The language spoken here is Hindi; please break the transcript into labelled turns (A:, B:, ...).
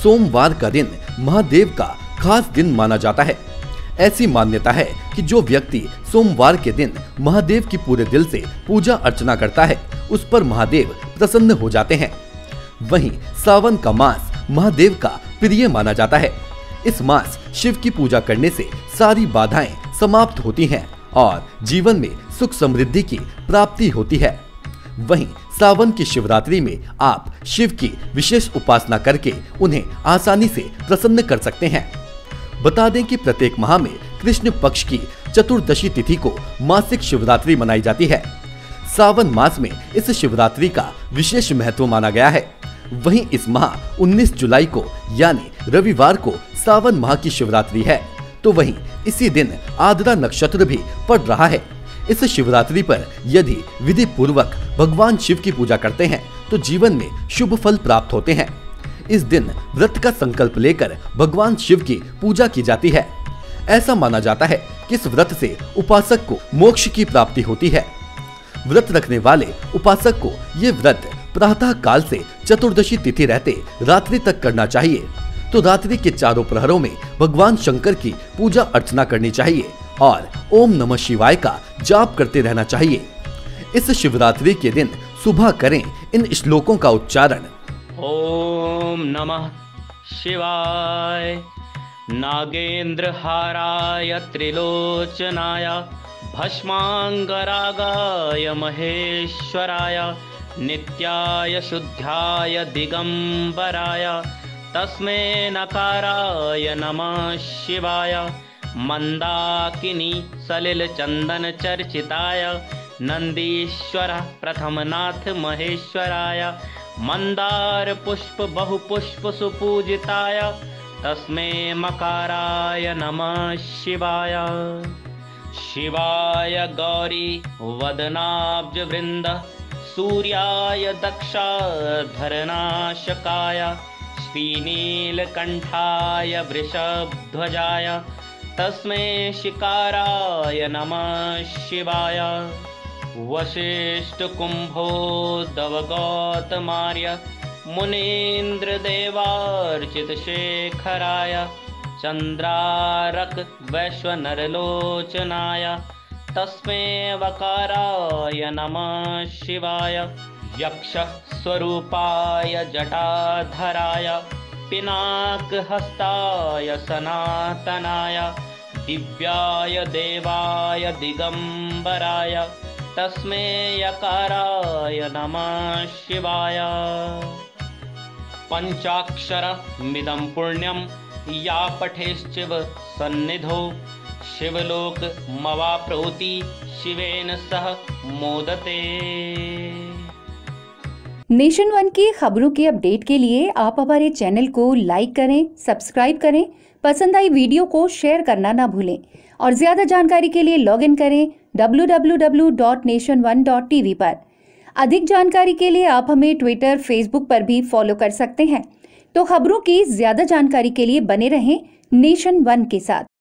A: सोमवार का दिन महादेव का खास दिन माना जाता है। ऐसी मान्यता है कि जो व्यक्ति सोमवार के दिन महादेव की पूरे दिल से पूजा अर्चना करता है उस पर महादेव प्रसन्न हो जाते हैं। वहीं सावन का मास महादेव का प्रिय माना जाता है। इस मास शिव की पूजा करने से सारी बाधाएं समाप्त होती हैं और जीवन में सुख समृद्धि की प्राप्ति होती है। वहीं सावन की शिवरात्रि में आप शिव की विशेष उपासना करके उन्हें आसानी से प्रसन्न कर सकते हैं। बता दें कि प्रत्येक माह में कृष्ण पक्ष की चतुर्दशी तिथि को मासिक शिवरात्रि मनाई जाती है। सावन मास में इस शिवरात्रि का विशेष महत्व माना गया है। वहीं इस माह 19 जुलाई को यानी रविवार को सावन माह की शिवरात्रि है, तो वहीं इसी दिन आद्रा नक्षत्र भी पड़ रहा है। इस शिवरात्रि पर यदि विधि पूर्वक भगवान शिव की पूजा करते हैं तो जीवन में शुभ फल प्राप्त होते हैं। इस दिन व्रत का संकल्प लेकर भगवान शिव की पूजा की जाती है। ऐसा माना जाता है कि इस व्रत से उपासक को मोक्ष की प्राप्ति होती है। व्रत रखने वाले उपासक को ये व्रत प्रातः काल से चतुर्दशी तिथि रहते रात्रि तक करना चाहिए। तो रात्रि के चारों प्रहरों में भगवान शंकर की पूजा अर्चना करनी चाहिए और ओम नमः शिवाय का जाप करते रहना चाहिए। इस शिवरात्रि के दिन सुबह करें इन श्लोकों का उच्चारण।
B: ओम नमः शिवाय नागेंद्रहाराय त्रिलोचनाय भस्मांगरागाय महेश्वराय नित्याय शुद्धाय दिगंबराय तस्मै नकाराय नमः शिवाय मंदाकिनी सलिल चंदन चर्चिताय नंदीश्वर प्रथमनाथ महेश्वराय मंदार पुष्प बहुपुष्प सुपूजिताय तस्मै मकाराय नमः शिवाय। शिवाय गौरी वदनाब्ज वृंद सूर्याय दक्षाधरनाशकाय श्रीनीलकंठाय वृषभध्वजाय तस्मै शिकाराय नमः शिवाय। वशिष्ठ कुंभोद्धव गौतमार्य मुनीन्द्र देवार्चित शेखराय चंद्रारक वैश्वनरलोचनाय तस्मै वकाराय नमः शिवाय। यक्ष स्वरूपाय जटाधराय पिनाकहस्ताय सनातनाय दिव्याय देवाय दिगंबराय तस्मै यकाराय नमः शिवाय। पंचाक्षरमिदं पुण्यं या पठेश्चिव सन्निधौ शिवलोक मवाप्नोति शिवेन सह मोदते।
C: नेशन वन की खबरों के अपडेट के लिए आप हमारे चैनल को लाइक करें, सब्सक्राइब करें, पसंद आई वीडियो को शेयर करना ना भूलें और ज्यादा जानकारी के लिए लॉग इन करें www.nation1.tv पर। अधिक जानकारी के लिए आप हमें ट्विटर, फेसबुक पर भी फॉलो कर सकते हैं। तो खबरों की ज्यादा जानकारी के लिए बने रहें नेशन वन के साथ।